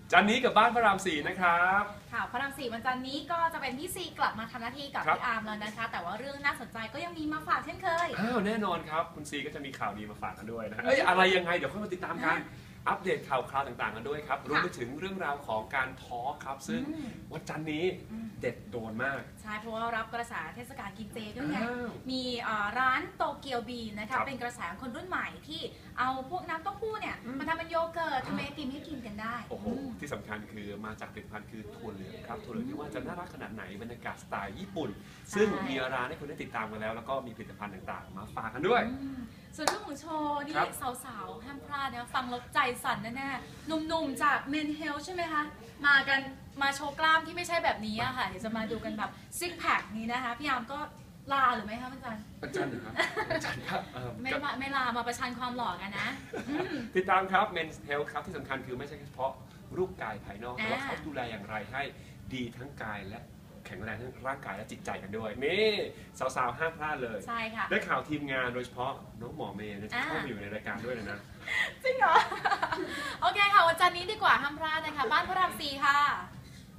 จันนี้กับบ้านพระราม4นะครับค่ะพระราม4วันจันนี้ก็จะเป็นพี่ซีกลับมาทำหน้าที่กับพี่อาร์มแล้วนะคะแต่ว่าเรื่องน่าสนใจก็ยังมีมาฝากเช่นเคยแน่นอนครับคุณซีก็จะมีข่าวดีมาฝากกันด้วยนะอะไรยังไงเดี๋ยวค่อยมาติดตามกันอัปเดตข่าวคราวต่างๆกันด้วยครับรวมไปถึงเรื่องราวของการทอล์คครับซึ่งวันจันนี้เด็ดโดนมากใช่เพราะว่ารับกระแสเทศกาลกินเจด้วยไงมีร้านโตเกียวบีนะคะเป็นกระแสคนรุ่นใหม่ที่เอาพวกน้ำเต้าหู้เนี่ยมาทำเป็นโยเกิร์ตทำเป็นไอติมให้กินกันได้โอ้โหที่สำคัญคือมาจากผลิตภัณฑ์คือถั่วเหลืองครับถั่วเหลืองที่ว่าจะน่ารักขนาดไหนบรรยากาศสไตล์ญี่ปุ่นซึ่งมีร้านให้คุณได้ติดตามกันแล้วแล้วก็มีผลิตภัณฑ์ต่างๆมาฝากกันด้วยส่วนเรื่องของโชว์นี่สาวๆห้ามพลาดนะฟังแล้วใจสั่นแน่ๆหนุ่มๆจากเมนเฮลใช่ไหมคะมากันมาโชว์กล้ามที่ไม่ใช่แบบนี้อะค่ะเดี๋ยวจะมาดูกันแบบซิกแพคนี้นะคะพี่ยามก็ลาหรือไม่คะอาจารย์อาจารย์ครับอาจารย์ครับไม่ลามาประชันความหล่อกันนะติดตามครับ Men's Health ครับที่สำคัญคือไม่ใช่เฉพาะรูปกายภายนอกแต่ว่าเขาดูแลอย่างไรให้ดีทั้งกายและแข็งแรงทั้งร่างกายและจิตใจกันด้วยนี่สาวๆห้ามพลาดเลยใช่ค่ะได้ข่าวทีมงานโดยเฉพาะน้องหมอเมย์จะเข้ามาอยู่ในรายการด้วยเลยนะจริงเหรอโอเคค่ะวันจันทร์นี้ดีกว่าห้ามพลาดนะคะบ้านพระราม4ค่ะ